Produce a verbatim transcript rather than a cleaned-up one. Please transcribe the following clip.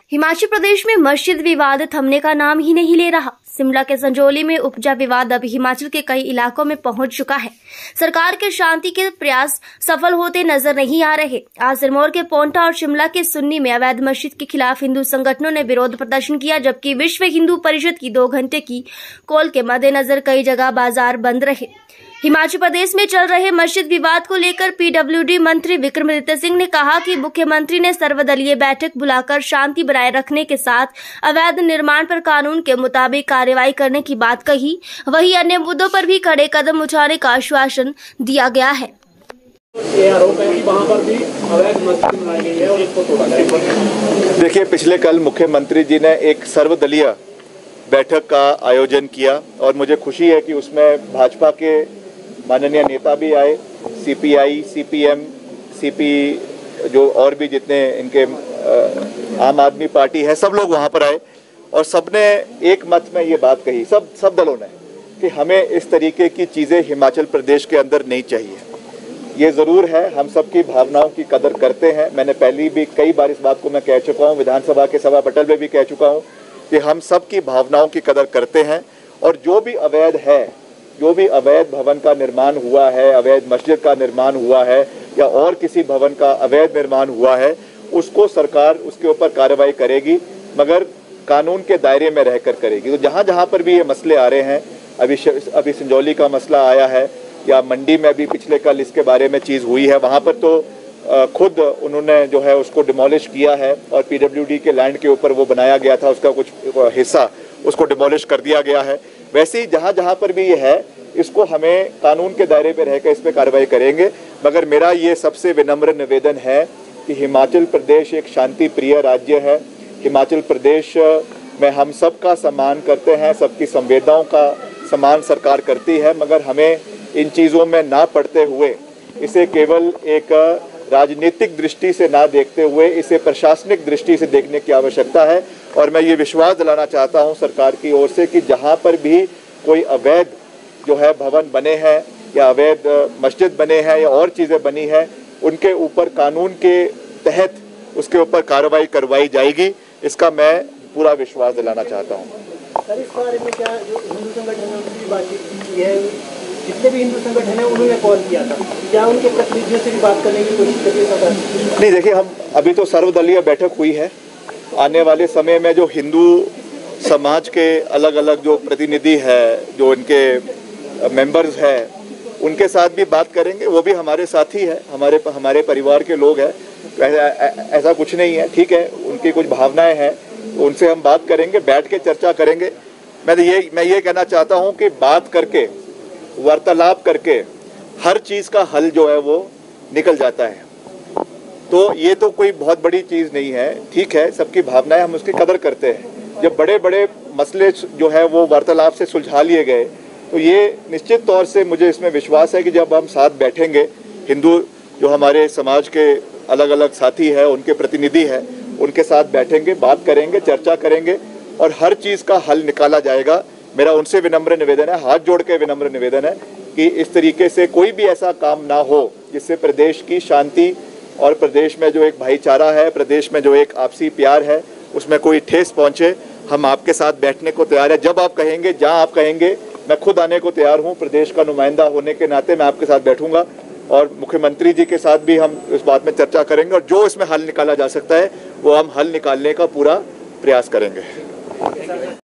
हिमाचल प्रदेश में मस्जिद विवाद थमने का नाम ही नहीं ले रहा। शिमला के संजौली में उपजा विवाद अब हिमाचल के कई इलाकों में पहुंच चुका है। सरकार के शांति के प्रयास सफल होते नजर नहीं आ रहे। आज सिरमौर के पोंटा और शिमला के सुन्नी में अवैध मस्जिद के खिलाफ हिंदू संगठनों ने विरोध प्रदर्शन किया, जबकि विश्व हिंदू परिषद की दो घंटे की कॉल के मद्देनजर कई जगह बाजार बंद रहे। हिमाचल प्रदेश में चल रहे मस्जिद विवाद को लेकर पीडब्ल्यूडी मंत्री विक्रमादित्य सिंह ने कहा कि मुख्यमंत्री ने सर्वदलीय बैठक बुलाकर शांति बनाए रखने के साथ अवैध निर्माण पर कानून के मुताबिक कार्रवाई करने की बात कही। वहीं अन्य मुद्दों पर भी कड़े कदम उठाने का आश्वासन दिया गया है। देखिए, पिछले कल मुख्यमंत्री जी ने एक सर्वदलीय बैठक का आयोजन किया और मुझे खुशी है कि उसमें भाजपा के माननीय नेता भी आए, सीपीआई, सीपीएम, सीपी जो और भी जितने इनके आम आदमी पार्टी है, सब लोग वहां पर आए और सबने एक मत में ये बात कही, सब सब दलों ने, कि हमें इस तरीके की चीज़ें हिमाचल प्रदेश के अंदर नहीं चाहिए। ये ज़रूर है, हम सबकी भावनाओं की कदर करते हैं। मैंने पहले भी कई बार इस बात को मैं कह चुका हूँ, विधानसभा के सभा पटल में भी कह चुका हूँ कि हम सबकी भावनाओं की कदर करते हैं और जो भी अवैध है, जो भी अवैध भवन का निर्माण हुआ है, अवैध मस्जिद का निर्माण हुआ है या और किसी भवन का अवैध निर्माण हुआ है, उसको सरकार उसके ऊपर कार्रवाई करेगी, मगर कानून के दायरे में रहकर करेगी। तो जहाँ जहाँ पर भी ये मसले आ रहे हैं, अभी अभी संजौली का मसला आया है या मंडी में भी पिछले कल इसके बारे में चीज़ हुई है, वहाँ पर तो खुद उन्होंने जो है उसको डिमोलिश किया है और पीडब्ल्यूडी के लैंड के ऊपर वो बनाया गया था, उसका कुछ हिस्सा उसको डिमोलिश कर दिया गया है। वैसे ही जहाँ जहाँ पर भी ये है, इसको हमें कानून के दायरे में रहकर इस पर कार्रवाई करेंगे। मगर मेरा ये सबसे विनम्र निवेदन है कि हिमाचल प्रदेश एक शांति प्रिय राज्य है। हिमाचल प्रदेश में हम सबका सम्मान करते हैं, सबकी संवेदनाओं का सम्मान सरकार करती है, मगर हमें इन चीज़ों में ना पड़ते हुए इसे केवल एक राजनीतिक दृष्टि से ना देखते हुए इसे प्रशासनिक दृष्टि से देखने की आवश्यकता है। और मैं ये विश्वास दिलाना चाहता हूँ सरकार की ओर से कि जहाँ पर भी कोई अवैध जो है भवन बने हैं या अवैध मस्जिद बने हैं या और चीज़ें बनी हैं, उनके ऊपर कानून के तहत उसके ऊपर कार्रवाई करवाई जाएगी। इसका मैं पूरा विश्वास दिलाना चाहता हूँ। सर, इस बारे में क्या जो हिंदू संगठन है उनकी बातचीत की है? जितने भी हिंदू संगठन है उन्होंने कॉल किया था, क्या उनके प्रतिनिधियों से भी बात करने की कोशिश करिए सरकार? नहीं, देखिए, हम अभी तो सर्वदलीय बैठक हुई है। आने वाले समय में जो हिंदू समाज के अलग अलग जो प्रतिनिधि है, जो इनके मेंबर्स हैं, उनके साथ भी बात करेंगे। वो भी हमारे साथी है, हमारे हमारे परिवार के लोग हैं, ऐसा कुछ नहीं है। ठीक है, उनकी कुछ भावनाएं हैं, उनसे हम बात करेंगे, बैठ के चर्चा करेंगे। मैं ये मैं ये कहना चाहता हूँ कि बात करके, वार्तालाप करके हर चीज़ का हल जो है वो निकल जाता है। तो ये तो कोई बहुत बड़ी चीज़ नहीं है। ठीक है, सबकी भावनाएं, हम उसकी कदर करते हैं। जब बड़े बड़े मसले जो है वो वार्तालाप से सुलझा लिए गए, तो ये निश्चित तौर से मुझे इसमें विश्वास है कि जब हम साथ बैठेंगे, हिंदू जो हमारे समाज के अलग अलग साथी हैं, उनके प्रतिनिधि हैं, उनके साथ बैठेंगे, बात करेंगे, चर्चा करेंगे और हर चीज़ का हल निकाला जाएगा। मेरा उनसे विनम्र निवेदन है, हाथ जोड़ के विनम्र निवेदन है कि इस तरीके से कोई भी ऐसा काम ना हो जिससे प्रदेश की शांति और प्रदेश में जो एक भाईचारा है, प्रदेश में जो एक आपसी प्यार है, उसमें कोई ठेस पहुंचे। हम आपके साथ बैठने को तैयार है। जब आप कहेंगे, जहां आप कहेंगे, मैं खुद आने को तैयार हूं। प्रदेश का नुमाइंदा होने के नाते मैं आपके साथ बैठूंगा और मुख्यमंत्री जी के साथ भी हम इस बात में चर्चा करेंगे और जो इसमें हल निकाला जा सकता है वो हम हल निकालने का पूरा प्रयास करेंगे।